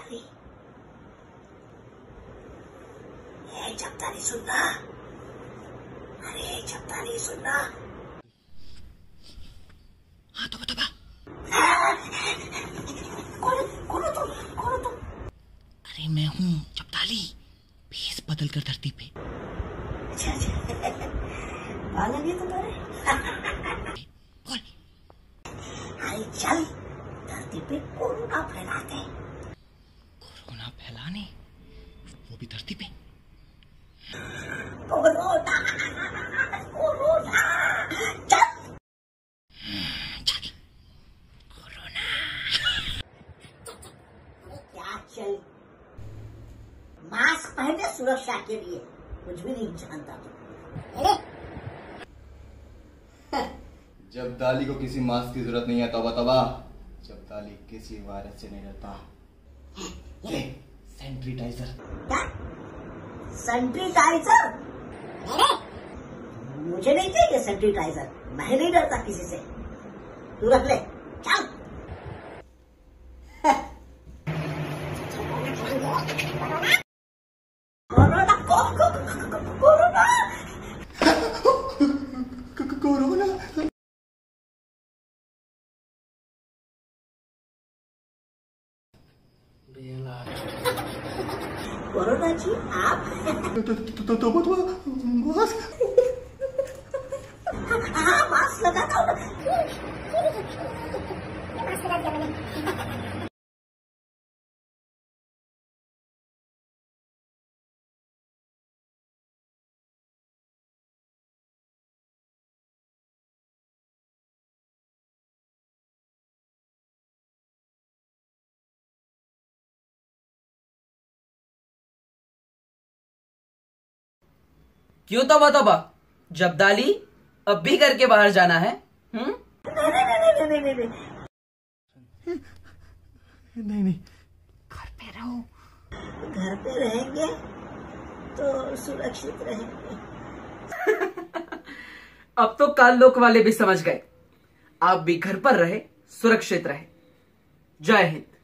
जब्दाली, ए जब्दाली सुनना, अरे जब्दाली सुनना। हाँ तो बता। कौन हो तुम? अरे मैं हूँ जब्दाली, भेस बदल कर धरती पे। अच्छा पागल है तुम्हारे। बोल। अरे चल धरती पे कोरोना फैलाते। कोरोना फैलाने, वो भी धरती पे। कोरोना चल कोरोना क्या चल, मास्क पहने सुरक्षा के लिए, कुछ भी नहीं जानता तो। जब्दाली को किसी मास्क की जरूरत नहीं है तौबा। जब्दाली किसी वायरस से नहीं डरता। ये सैनिटाइजर। क्या सैनिटाइजर? मुझे नहीं चाहिए सैनिटाइजर, मैं नहीं डरता किसी से, तू रख ले चल। Corona corona corona corona ji आप तो मास्क। हाँ मास्क लगा था। क्यों तौबा, जब्दाली अब भी घर के बाहर जाना है? नहीं, घर पे रहो। घर पे रहेंगे तो सुरक्षित रहेंगे। अब तो काल लोक वाले भी समझ गए, आप भी घर पर रहे, सुरक्षित रहे। जय हिंद।